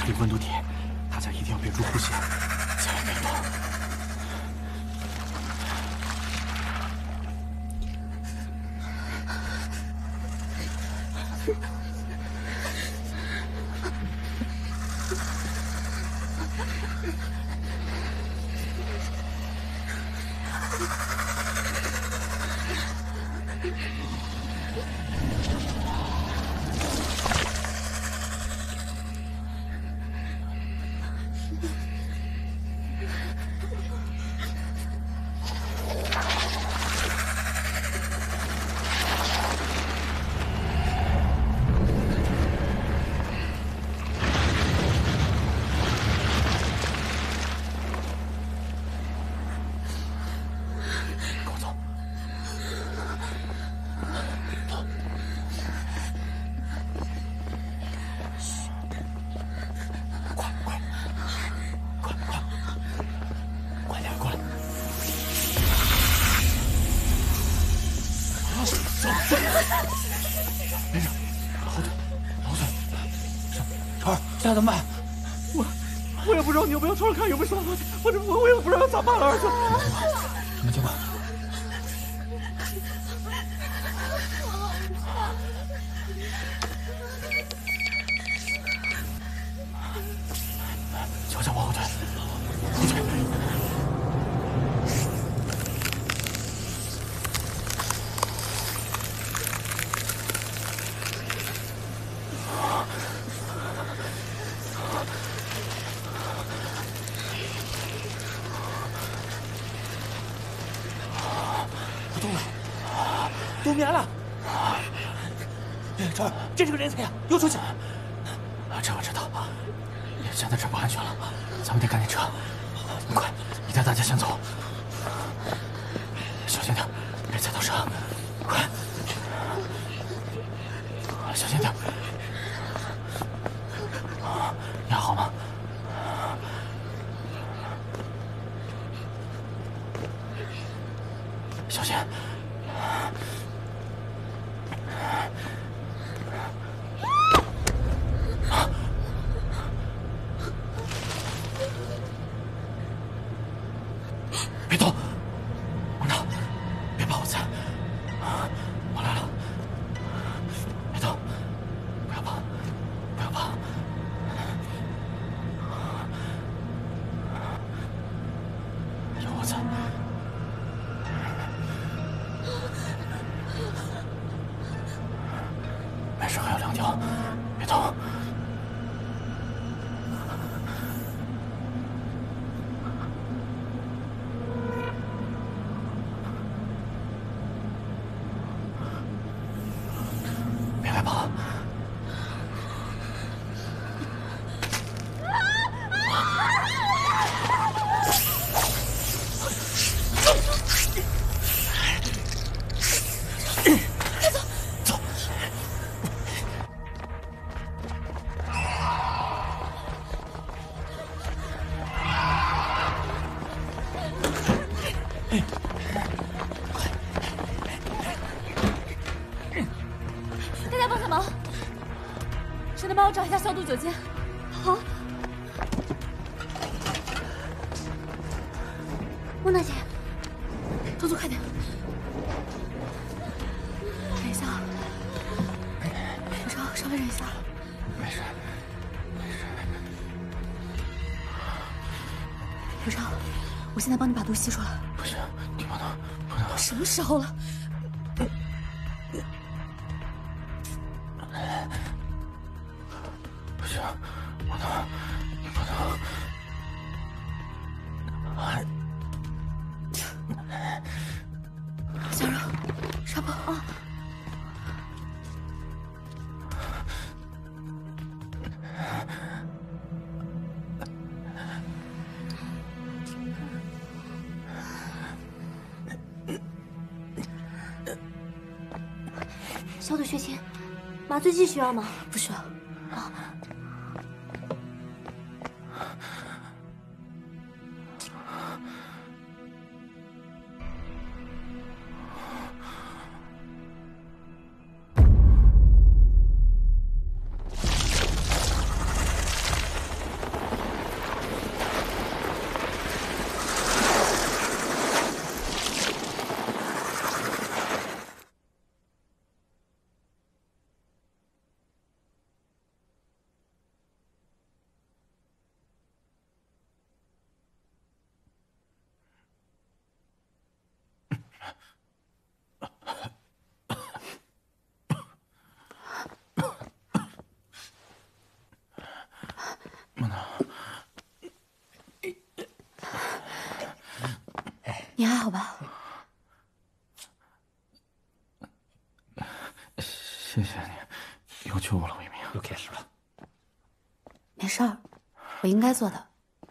这个温度计，大家一定要屏住呼吸，千万别动。 现在怎么办？我也不知道，你要不要出来看有没有什么东西？我也不知道咋办了，儿子。 什么情况？瞧瞧往后退，后退。 冬眠了，这是个人才呀，又出去了。 这我知道，现在这不安全了，咱们得赶紧撤。快，你带大家先走，小心点，别踩到蛇。快，小心点。你还好吗？小心。 别动，往哪？别把我踩！我来了，别动，不要怕，不要怕。有我在。没事，还有2条，别动。 别害怕。走。 大家帮个忙，谁能帮我找一下消毒酒精？好。莫娜姐，动作快点。忍一下，稍微忍一下。 没事，没事。 刘畅，我现在帮你把毒吸出来。 不行，你不能，不能。 什么时候了？ 不行，不能，你不能。 小柔，纱布啊！消毒血清，麻醉剂需要吗？不需要。啊。 小你还好吧？ 谢谢你，又救我了我一命。 又开始了。 没事儿，我应该做的。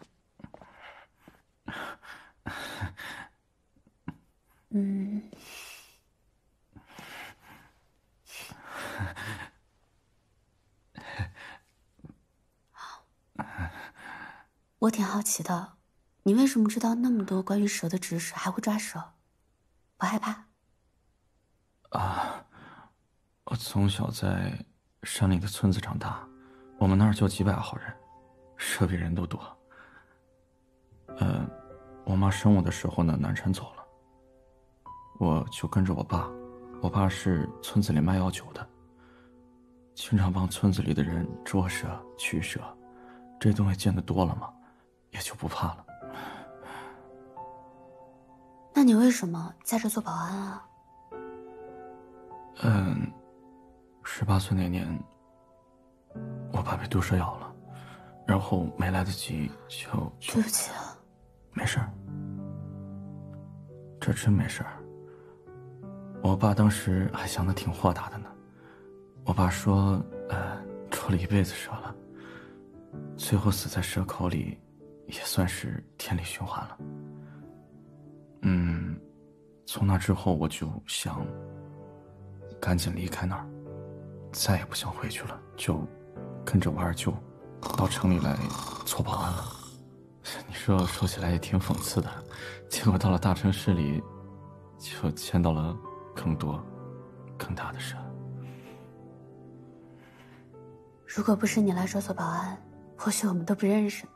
我挺好奇的，你为什么知道那么多关于蛇的知识，还会抓蛇？不害怕？ 我从小在山里的村子长大，我们那儿就几百号人，蛇比人都多。我妈生我的时候呢，难产走了，我就跟着我爸。我爸是村子里卖药酒的，经常帮村子里的人捉蛇、驱蛇，这东西见得多了嘛，也就不怕了。 那你为什么在这做保安啊 ？18岁那年，我爸被毒蛇咬了，然后没来得及就对不起啊。 没事儿，这真没事儿。我爸当时还想得挺豁达的呢。我爸说，捉了一辈子蛇了，最后死在蛇口里，也算是天理循环了。从那之后我就想赶紧离开那儿，再也不想回去了，就跟着我二舅到城里来做保安了。你说起来也挺讽刺的，结果到了大城市里，就见到了更多、更大的蛇。 如果不是你来这做保安，或许我们都不认识呢。